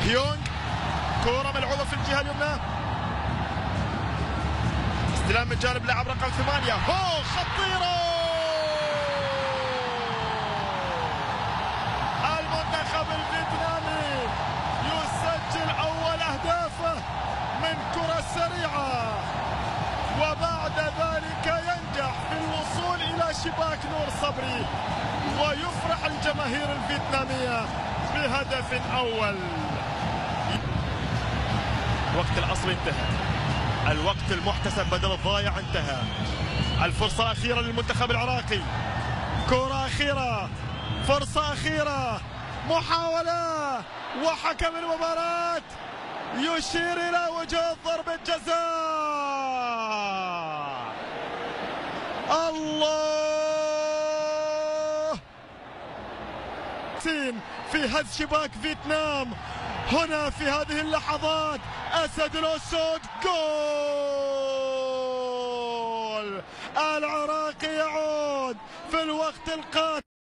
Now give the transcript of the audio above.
هيونغ، كرة ملعوبة في الجهة اليمنى، استلام من جانب لاعب رقم 8. هو خطيرة. المنتخب الفيتنامي يسجل أول أهدافه من كرة سريعة، وبعد ذلك ينجح في الوصول إلى شباك نور صبري ويفرح الجماهير الفيتنامية بهدف أول. الوقت الأصلي انتهى، الوقت المحتسب بدل الضايع انتهى. الفرصة الأخيرة للمنتخب العراقي، كرة أخيرة، فرصة أخيرة، محاولة، وحكم المباراة يشير إلى وجوب ضربة جزاء. الله، في هز شباك فيتنام هنا في هذه اللحظات. أسد الأسود، جول! العراقي يعود في الوقت القاتل.